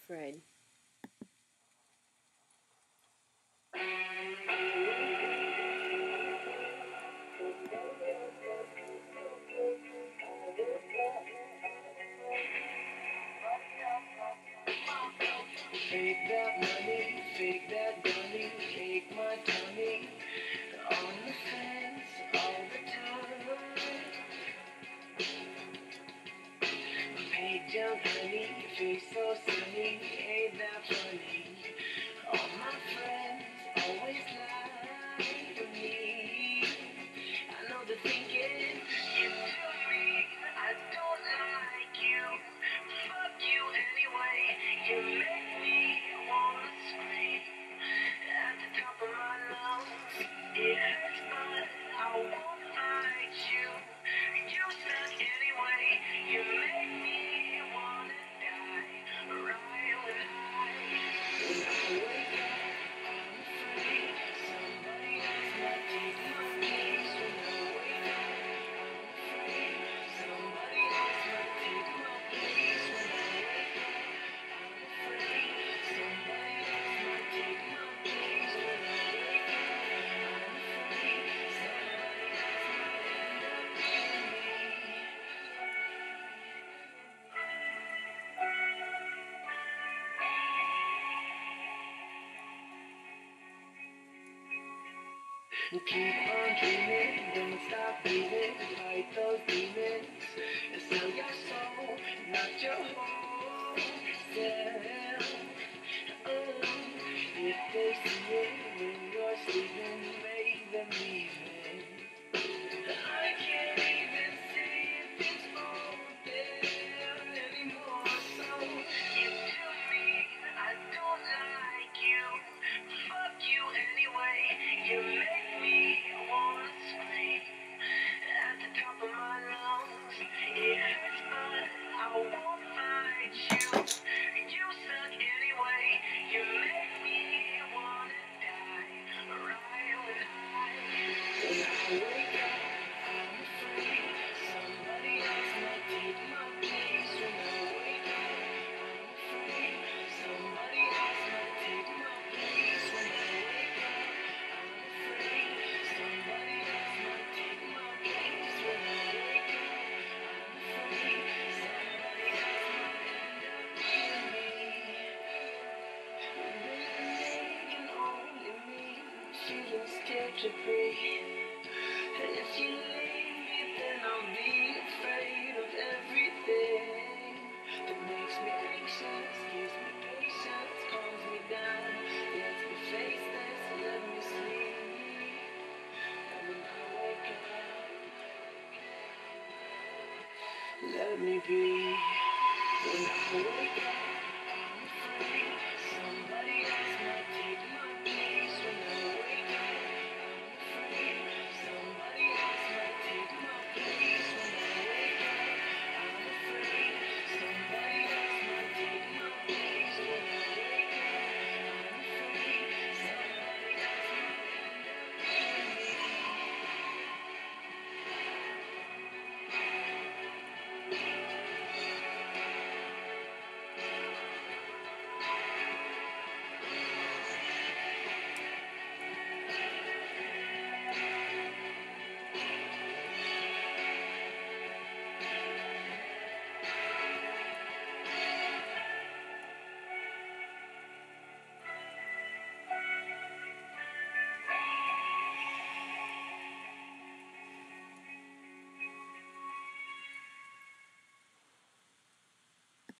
afraid. Fake that money, fake that money, take my tummy on the fence all the time. Paid down honey, your face so sunny, ain't that funny? All my friends always lie for me. I know they're thinking, you tell me I don't like you. Fuck you anyway, you make me wanna scream at the top of my lungs. It hurts but I won't fight you. You suck anyway, you make me wanna die. Right when I wake up, I'm afraid somebody else might take my place. When I wake up, I'm afraid somebody else might take my place. When I wake up, I'm afraid somebody else might take my place. When I wake up, I'm afraid somebody else might end up being me. Keep on dreaming, don't stop breathing, fight those demons, and sell your soul, not your whole self. If they see it when you're sleeping, make them leave it. I can't even say if it's all there anymore, so you tell me I don't like you. Fuck you anyway, you make me wanna scream at the top of my lungs. It hurts but I won't fight you. You suck anyway, you make me wanna die. Right when I wake up, I'm afraid somebody else might take my place. When I wake up, I'm afraid somebody else might take my place. When I wake up, I'm afraid somebody else might take my place. When I wake up, I'm afraid somebody else might end up being me. Can only mean feeling scared to breathe. And if you leave me, then I'll be afraid of everything that makes me anxious, gives me patience, calms me down, lets me face this, let me sleep. And when I wake up, let me be.